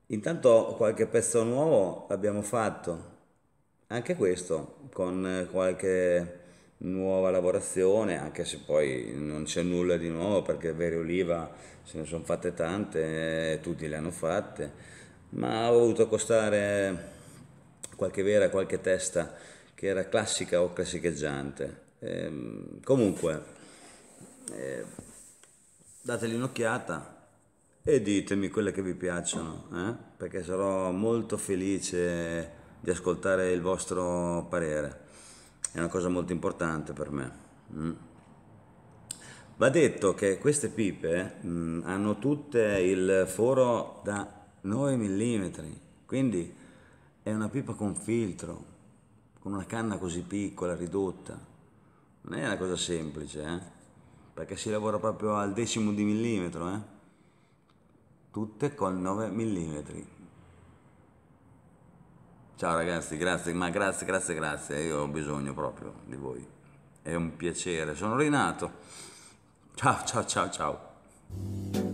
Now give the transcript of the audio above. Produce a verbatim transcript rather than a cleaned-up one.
Intanto qualche pezzo nuovo l'abbiamo fatto, anche questo con eh, qualche nuova lavorazione, anche se poi non c'è nulla di nuovo perché vere oliva se ne sono fatte tante, eh, tutti le hanno fatte, ma ho voluto accostare qualche vera, qualche testa che era classica o classicheggiante. Ehm, comunque, eh, dateli un'occhiata e ditemi quelle che vi piacciono, eh? Perché sarò molto felice di ascoltare il vostro parere. È una cosa molto importante per me. Mm. Va detto che queste pipe mm, hanno tutte il foro da nove millimetri, quindi è una pipa con filtro, con una canna così piccola, ridotta. Non è una cosa semplice, eh? Perché si lavora proprio al decimo di millimetro, eh? Tutte con nove millimetri. Ciao ragazzi, grazie, ma grazie, grazie, grazie, io ho bisogno proprio di voi. È un piacere, sono rinato. Ciao, ciao, ciao, ciao.